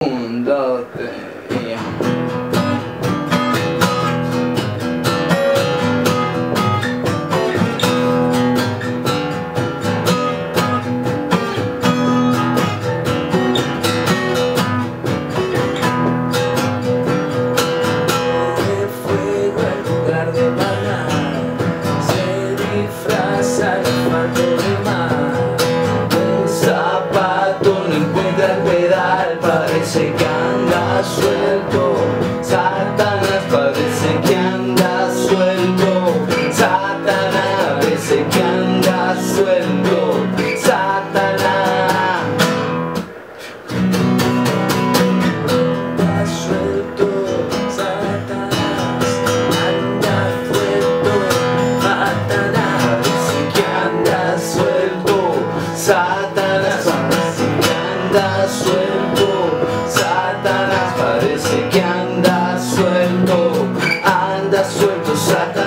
Un, dos, tres, y... El fuego en lugar de manar se disfraza de asfalto de mar. Un zapato no encuentra el pedal, parece que anda suelto. Satanás parece que anda suelto. Satanás parece que anda suelto. Satanás anda suelto. Satanás anda suelto. Satanás parece que anda suelto. Satanás parece que anda suelto. Satanás parece que anda suelto. Anda suelto, Satanás.